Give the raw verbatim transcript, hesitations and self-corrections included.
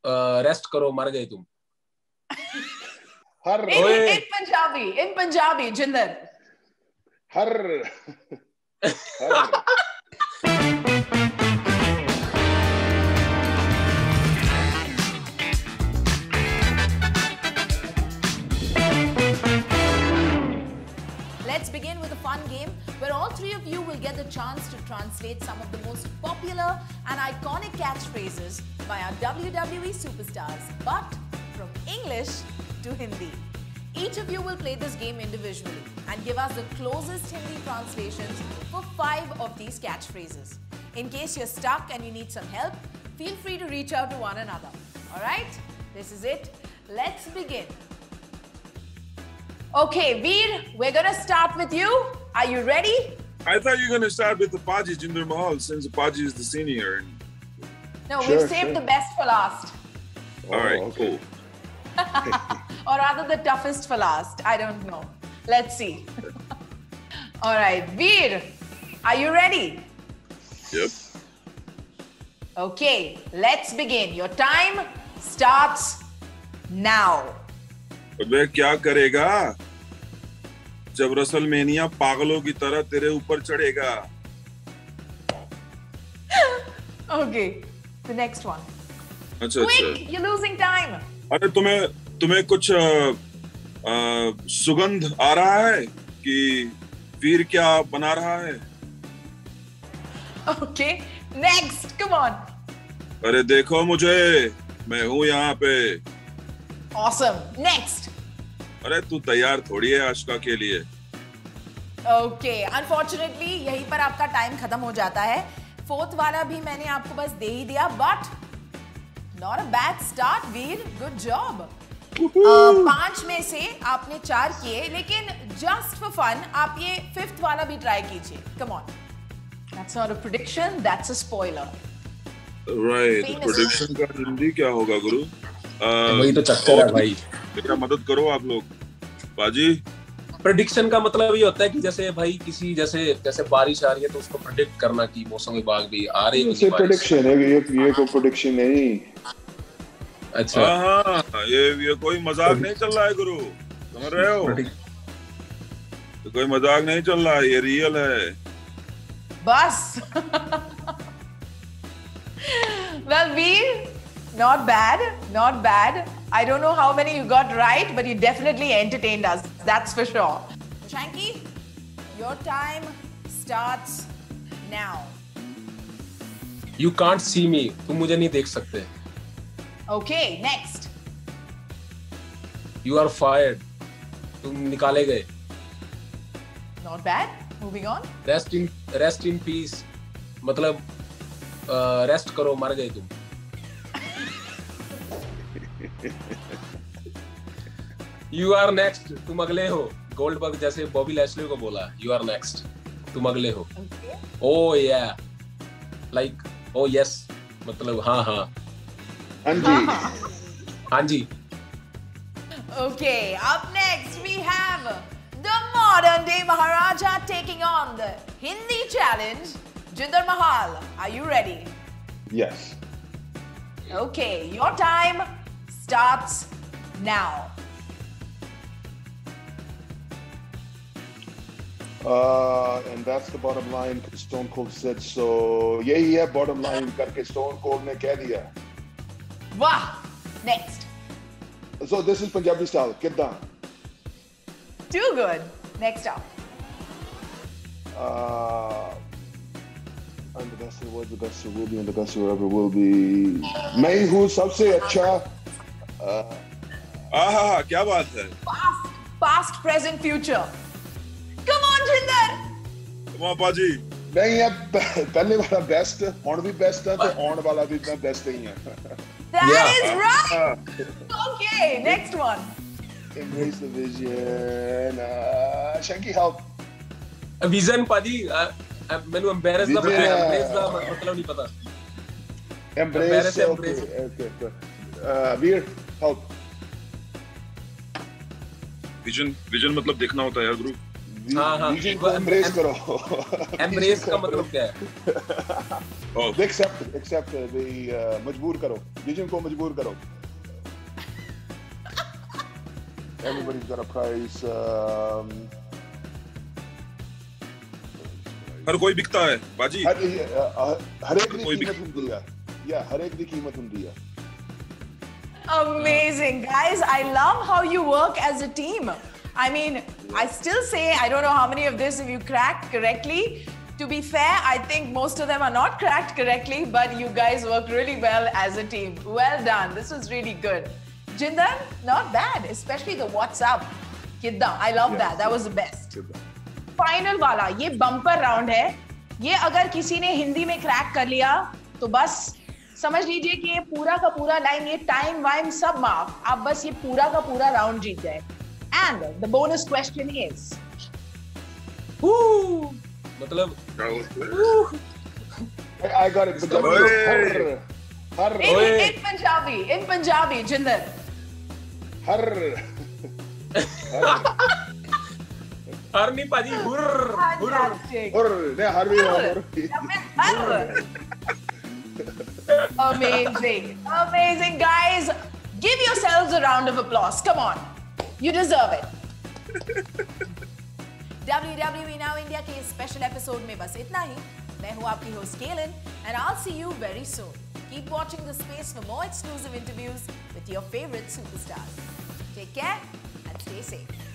Rest करो मर गए तुम। हर in, in Punjabi, in Punjabi, Jinder. Her her Let's begin with a fun game where all three of you will get the chance to translate some of the most popular and iconic catchphrases by our W W E superstars, but from English to Hindi. Each of you will play this game individually and give us the closest Hindi translations for five of these catchphrases. In case you're stuck and you need some help, feel free to reach out to one another. All right? This is it. Let's begin. Okay, Veer, we're going to start with you. Are you ready? I thought you were going to start with the Paji, Jinder Mahal, since Paji is the senior. No, Sure, we've saved sure. the best for last. All right, Oh, okay. cool. Or rather, the toughest for last. I don't know. Let's see. All right, Veer, are you ready? Yep. Okay, let's begin. Your time starts now. अबे क्या करेगा जब WrestleMania पागलों की तरह तेरे ऊपर चढ़ेगा? Okay, the next one. अच्छा अच्छा। Quick, you're losing time. अरे तुम्हें तुम्हें कुछ आ, आ, सुगंध आ रहा है कि वीर क्या बना रहा है? Okay, next, come on. अरे देखो मुझे, मैं हूँ यहाँ पे। Awesome. Next. अरे तू तैयार थोड़ी है आशिका के लिए। Okay, unfortunately यहीं पर आपका टाइम खत्म हो जाता है। फोर्थ वाला भी मैंने आपको बस दे ही दिया, but not a bad start, Veer, good job. uh, पांच में से आपने चार किए, लेकिन just for fun आप ये फिफ्थ वाला भी ट्राई कीजिए. Come on. That's not a prediction, that's a spoiler. Right, Famous. Prediction का हिंदी क्या होगा गुरु? वही तो चक्कर है भाई। मेरा मदद करो आप लोग। बाजी प्रेडिक्शन का मतलब ये होता है कि जैसे भाई किसी जैसे जैसे बारिश आ रही है तो उसको प्रेडिक्ट करना कि मौसम विभाग भी आ रही है। ये प्रेडिक्शन है, ये ये कोई प्रेडिक्शन नहीं। अच्छा हाँ हाँ, ये ये कोई मजाक नहीं चल रहा है गुरु, समझ रहे हो? तो कोई मजाक नहीं चल रहा है, ये रियल है। बस. Well, Veer, not bad, not bad. I don't know how many you got right, but you definitely entertained us. That's for sure. Shanky, your time starts now. You can't see me, तुम मुझे नहीं देख सकते। Okay, next. You are fired, तुम निकाले गए। Not bad. Moving on. Rest in rest in peace, मतलब rest uh, करो मर गए तुम। You are next, तुम अगले हो। गोल्डबर्ग जैसे बॉबी लैशली को बोला, You are next, तुम अगले हो। Okay. Oh yeah, like oh yes, मतलब हाँ हाँ। हाँ जी। हाँ जी। Okay, up next we have the modern day Maharaja taking on the Hindi challenge, Jinder Mahal. Are you ready? Yes. Okay, your time starts now. Uh, and that's the bottom line. Stone Cold said so. यही है bottom line करके Stone Cold ने कह दिया. Wow. Next. So this is Punjabi style. कितना? Too good. Next up. Uh, I'm the best who was, the best who will be, and the best who ever will be. मैं ही हूँ सबसे अच्छा. Uh, आहा, क्या बात है? Past, past, present, future. Come on, Jinder. Come on, बाजी। नहीं है पहले वाला बेस्ट, और भी बेस्ट है, तो और वाला भी मैं बेस्ट ही है. That Yeah. is right. Okay, next one. Embrace the vision. Uh, Shanky, help. Vision पाजी, मैंने एम्बैरेस दा Vision, uh, एम्बैरेस दा मतलब नहीं पता। Embrace. Embarrass, Okay, embrace. okay, okay. Uh, Veer, help. Vision vision मतलब देखना होता है यार गुरु। हाँ हाँ रीजन को एम्ब्रेस करो। एम्ब्रेस का मतलब क्या है? एक्सेप्ट एक्सेप्ट मजबूर करो, रीजन को मजबूर करो। Everybody's got a price. Um, हर कोई बिकता है बाजी। हर हर एक की कीमत होती है। या हर एक की कीमत होती है। Amazing, guys. I love how you work as a team. I mean, I still say, I don't know how many of this if you cracked correctly. To be fair, I think most of them are not cracked correctly, but you guys work really well as a team. Well done. This was really good. Jinder, not bad, especially the what's up. Kidda, I love yes. that. That was the best. Final वाला, ये bumper round है. ये अगर किसी ने हिंदी में crack कर लिया, तो बस समझ लीजिए कि ये पूरा का पूरा लाइन, ये टाइम वाइम सब माफ, आप बस ये पूरा का पूरा राउंड जीत गए. And the bonus question is, Woo! मतलब I got it. Her her in, in Punjabi, in Punjabi, Jinder. हर हर नहीं पाजी, हुर्र हुर्र हुर्र नहीं हर भी हर. Amazing, amazing, guys. Give yourselves a round of applause. Come on, you deserve it. W W E Now India के special episode में बस इतना ही. मैं हूँ आपकी host Gaelyn, and I'll see you very soon. Keep watching the space for more exclusive interviews with your favorite superstars. Take care and stay safe.